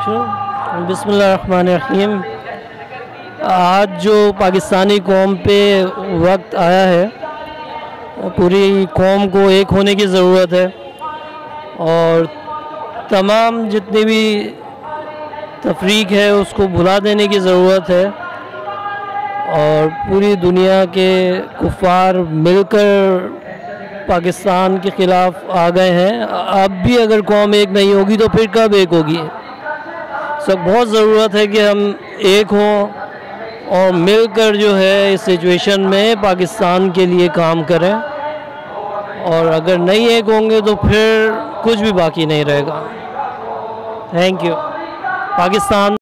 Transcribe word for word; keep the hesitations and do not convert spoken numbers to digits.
Introduction. बिस्मिल्लाहिर्रहमानिर्रहीम। आज जो पाकिस्तानी कौम पे वक्त आया है, पूरी कौम को एक होने की ज़रूरत है और तमाम जितनी भी तफरीक है उसको भुला देने की ज़रूरत है और पूरी दुनिया के कुफ़ार मिलकर पाकिस्तान के ख़िलाफ़ आ गए हैं। अब भी अगर कौम एक नहीं होगी तो फिर कब एक होगी? सब बहुत ज़रूरत है कि हम एक हों और मिलकर जो है इस सिचुएशन में पाकिस्तान के लिए काम करें, और अगर नहीं एक होंगे तो फिर कुछ भी बाकी नहीं रहेगा। Thank you. पाकिस्तान